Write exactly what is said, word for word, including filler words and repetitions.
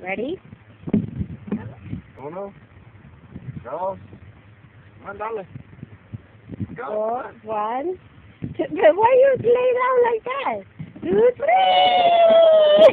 Ready? Uno, dos, mándale. Four, one, two. But why you lay down like that? Two, three!